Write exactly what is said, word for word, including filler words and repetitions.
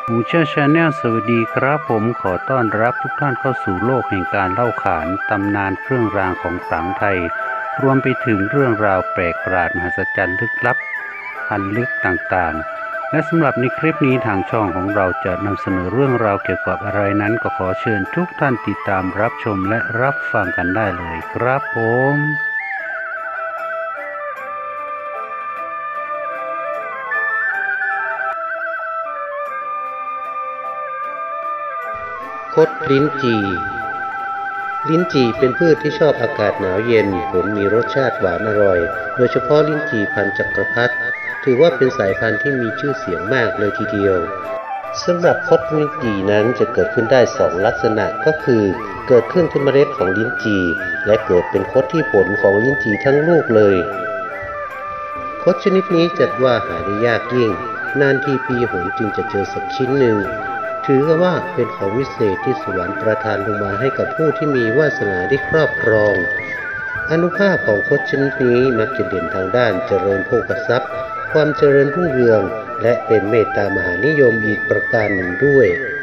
หมูเชื่อชาแนลสวัสดีครับผมขอต้อนรับทุกท่านเข้าสู่โลกแห่งการเล่าขานตำนานเครื่องรางของขลังไทยรวมไปถึงเรื่องราวแปลกประหลาดมหัศจรรย์ลึกลับอันลึกต่างๆและสำหรับในคลิปนี้ทางช่องของเราจะนำเสนอเรื่องราวเกี่ยวกับอะไรนั้นก็ขอเชิญทุกท่านติดตามรับชมและรับฟังกันได้เลยครับผมคดลิ้นจี่ลิ้นจี่เป็นพืชที่ชอบอากาศหนาวเย็นผลมีรสชาติหวานอร่อยโดยเฉพาะลิ้นจี่พันธุ์จักรพรรดิถือว่าเป็นสายพันธุ์ที่มีชื่อเสียงมากเลยทีเดียวสำหรับคดลิ้นจี่นั้นจะเกิดขึ้นได้สองลักษณะก็คือเกิดขึ้นที่เมล็ดของลิ้นจี่และเกิดเป็นคดที่ผลของลิ้นจี่ทั้งลูกเลยคดชนิดนี้จัดว่าหาได้ยากยิ่งนานทีปีหนจึงจะเจอสักชิ้นหนึ่งถือว่าเป็นของวิเศษที่สวรรค์ประทานลงมาให้กับผู้ที่มีวาสนาได้ครอบครองอานุภาพของคดชนิดนี้มักจะเด่นทางด้านเจริญโภคทรัพย์ความเจริญรุ่งเรืองและเป็นเมตตามหานิยมอีกประการหนึ่งด้วย